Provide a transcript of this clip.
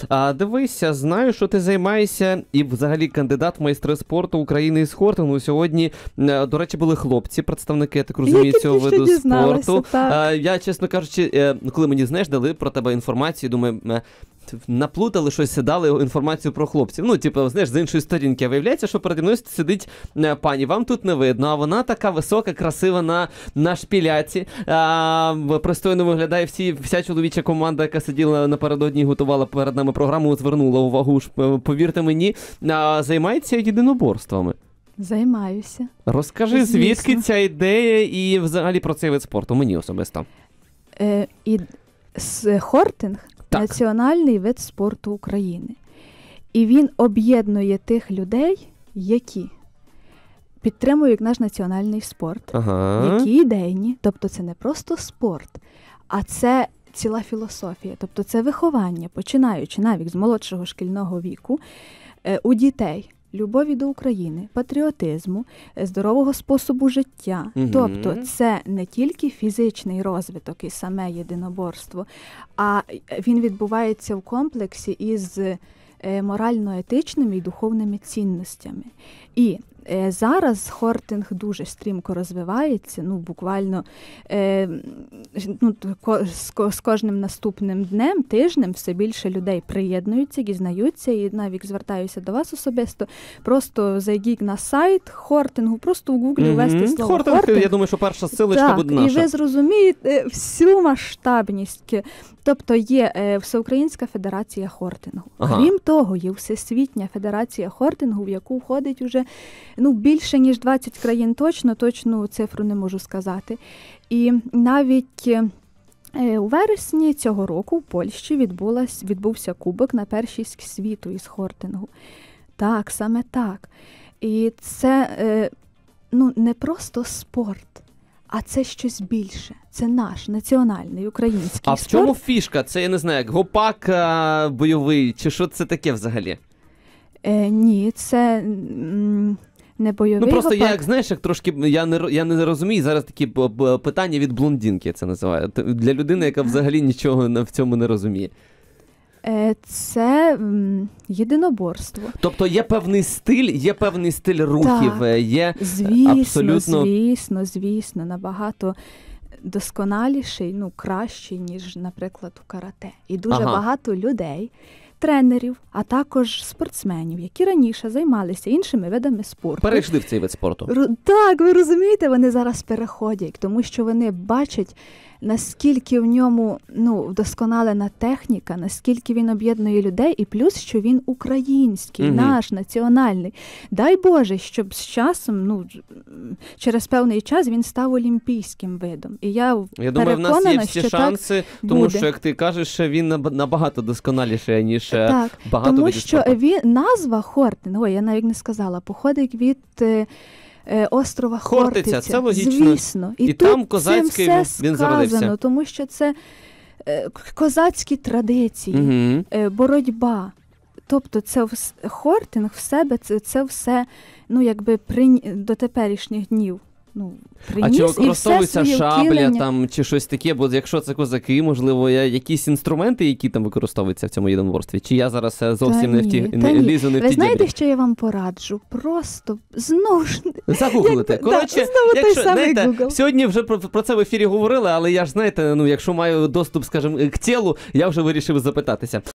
Дивися, знаю, що ти займаєшся і взагалі кандидат в майстри спорту України із хортингу. Сьогодні, до речі, були хлопці, представники, я так розумію, цього виду спорту. Я, чесно кажучи, коли мені, знаєш, дали про тебе інформацію, думаю, наплутали щось, дали інформацію про хлопців. Ну, типу, знаєш, з іншої сторінки. Виявляється, що переді мною сидить пані. Вам тут не видно, а вона така висока, красива на шпіляці. Пристойно виглядає вся чоловіча команда, яка сиділа напередодні і готувала перед нами програму, звернула увагу, повірте мені, займається єдиноборствами. Займаюся. Розкажи, звідки ця ідея і взагалі про цей вид спорту, мені особисто. Хортинг – національний вид спорту України. І він об'єднує тих людей, які підтримують наш національний спорт, які ідейні, тобто це не просто спорт, а це ціла філософія, тобто це виховання, починаючи навіть з молодшого шкільного віку, у дітей. Любові до України, патріотизму, здорового способу життя. Тобто це не тільки фізичний розвиток і саме єдиноборство, а він відбувається в комплексі із морально-етичними і духовними цінностями. І зараз хортинг дуже стрімко розвивається, буквально з кожним наступним днем, тижнем все більше людей приєднуються, дізнаються, і навіть звертаюся до вас особисто, просто зайдіть на сайт хортингу, просто в гуглі ввести слово хортинг. Я думаю, що перша ссылочка буде наша. І ви зрозумієте всю масштабність. Тобто є Всеукраїнська федерація хортингу. Крім того, є Всесвітня федерація хортингу, в яку входить уже більше, ніж 20 країн точну цифру не можу сказати. І навіть у вересні цього року в Польщі відбувся кубок на першість світу із хортингу. Так, саме так. І це не просто спорт, а це щось більше. Це наш національний український спорт. А в чому фішка? Це, я не знаю, як гопак бойовий, чи що це таке взагалі? Ні, це не бойовий просто гопак. як, знаєш, як трошки, я не розумію, зараз такі питання від блондинки, це називаю. Для людини, яка взагалі нічого в цьому не розуміє. Це єдиноборство. Тобто є певний стиль рухів, є звісно, набагато досконаліший, кращий, ніж, наприклад, у карате. І дуже багато людей, тренерів, а також спортсменів, які раніше займалися іншими видами спорту. Перейшли в цей вид спорту. Так, ви розумієте, вони зараз переходять, тому що вони бачать, наскільки в ньому вдосконалена техніка, наскільки він об'єднує людей, і плюс, що він український, наш, національний. Дай Боже, щоб з часом, через певний час він став олімпійським видом. І я думаю, в нас є всі шанси, тому що, як ти кажеш, він набагато досконаліший, ніж багато тому видів спорту. Тому що назва Хортинг, я навіть не сказала, походить від острова Хортиця. Це логічно. Звісно. І там козацький він зародився. Тому що це козацькі традиції, боротьба. Тобто це хортинг в себе, це все, до теперішніх днів. А чи використовується шабля там, чи щось таке? Бо якщо це козаки, можливо, якісь інструменти, які там використовуються в цьому єдиноборстві? Чи я зараз зовсім не лізу не в ті Ви знаєте, що я вам пораджу? Просто знову ж... Загуглите. Коротше, сьогодні вже про це в ефірі говорили, але я ж, знаєте, якщо маю доступ, скажімо, к тілу, я вже вирішив запитатися.